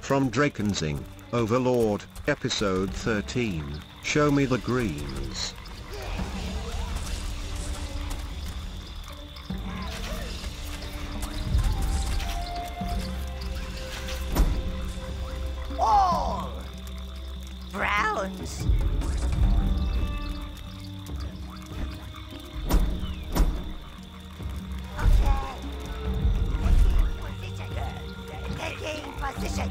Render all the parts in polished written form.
From Drakensing, Overlord, Episode 13, Show Me the Greens. All browns. Taking position.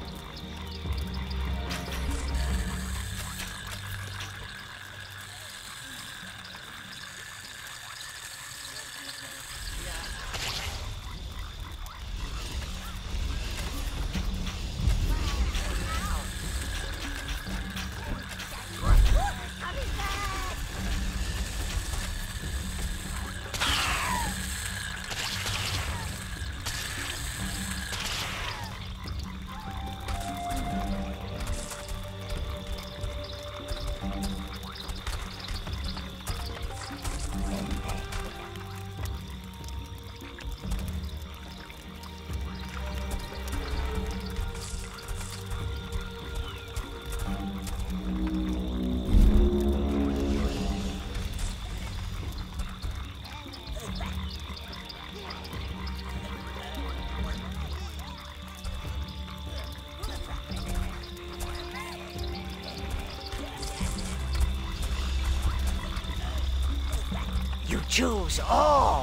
You choose all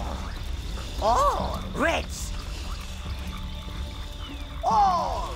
reds, all.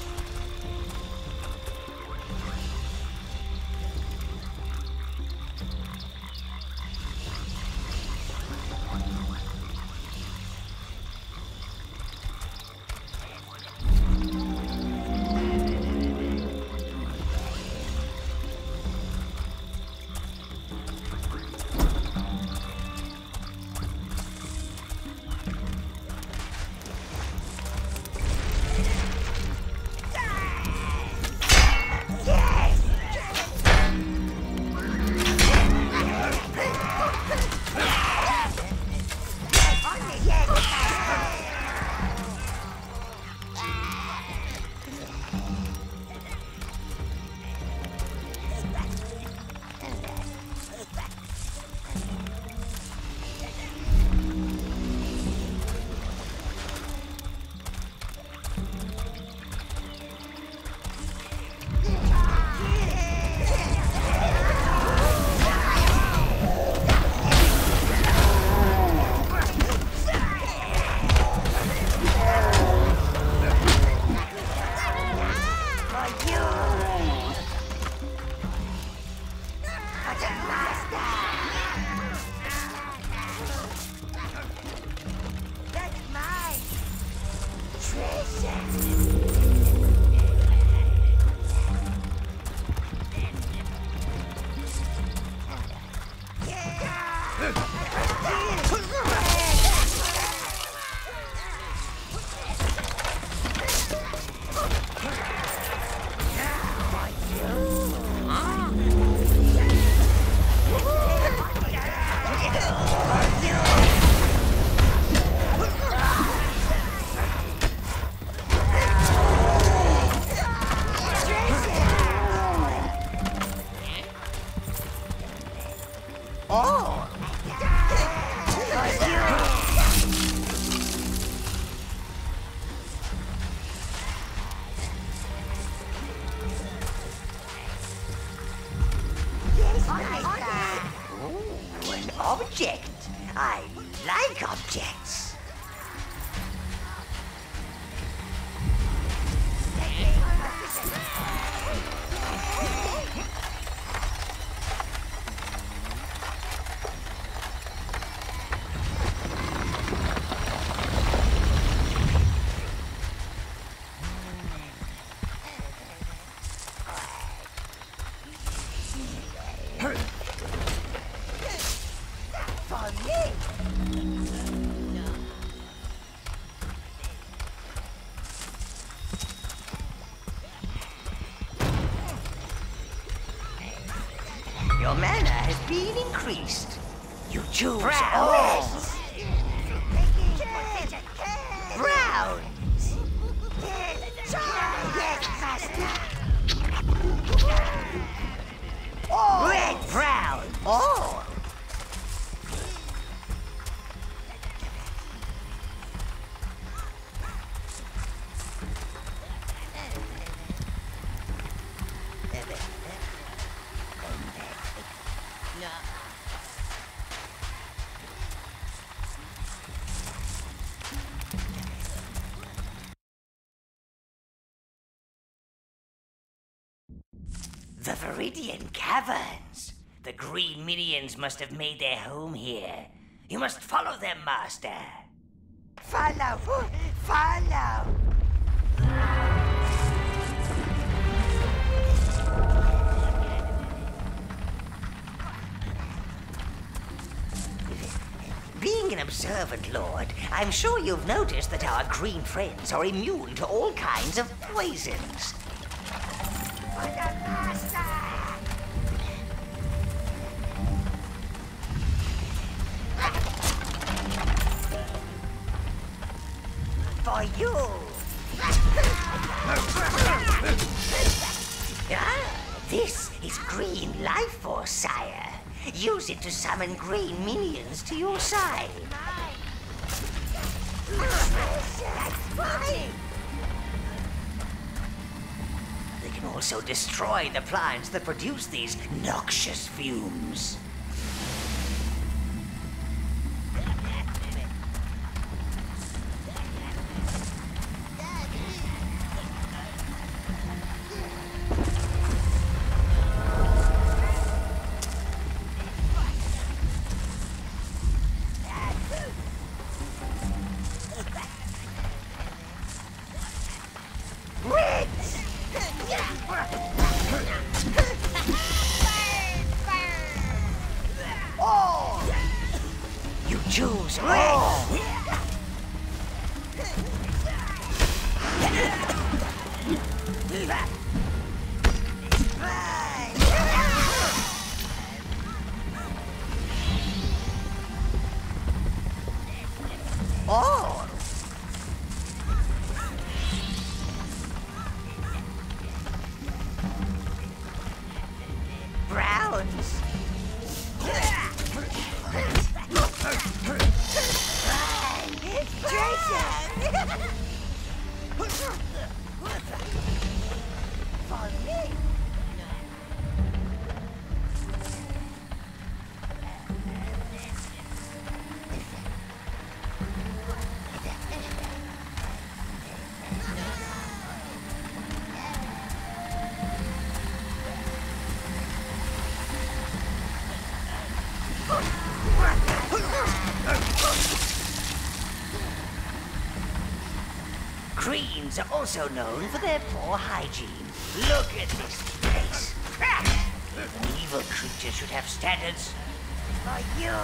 Object. I like objects. Your mana has been increased. You choose all. Browns. The Viridian Caverns. The green minions must have made their home here. You must follow them, Master. Follow! Follow! Being an observant lord, I'm sure you've noticed that our green friends are immune to all kinds of poisons. For the master! For you! This is green life force, sire. Use it to summon green minions to your side. That's mine! They can also destroy the plants that produce these noxious fumes. You choose all. All. Browns. For me. Greens are also known for their poor hygiene. Look at this place. An evil creature should have standards. For you.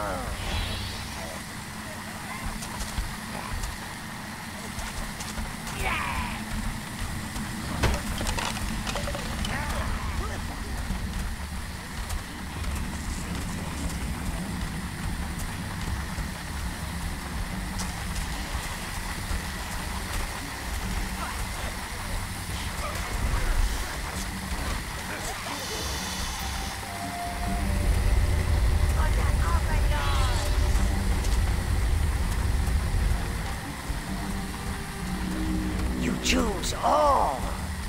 You choose all.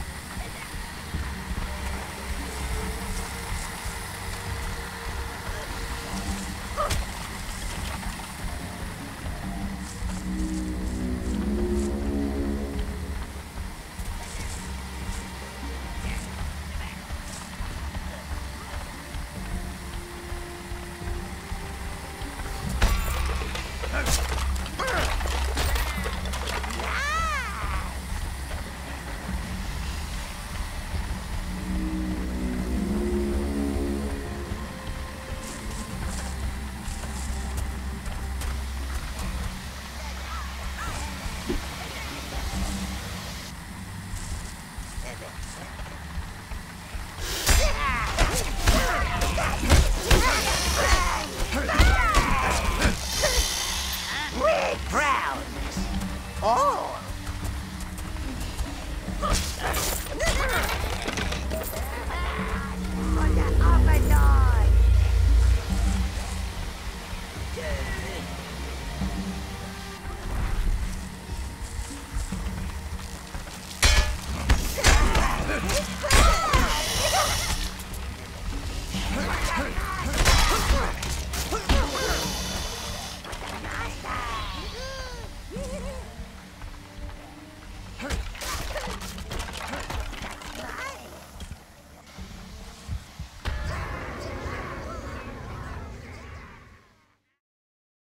Browns. All. For the Overlord.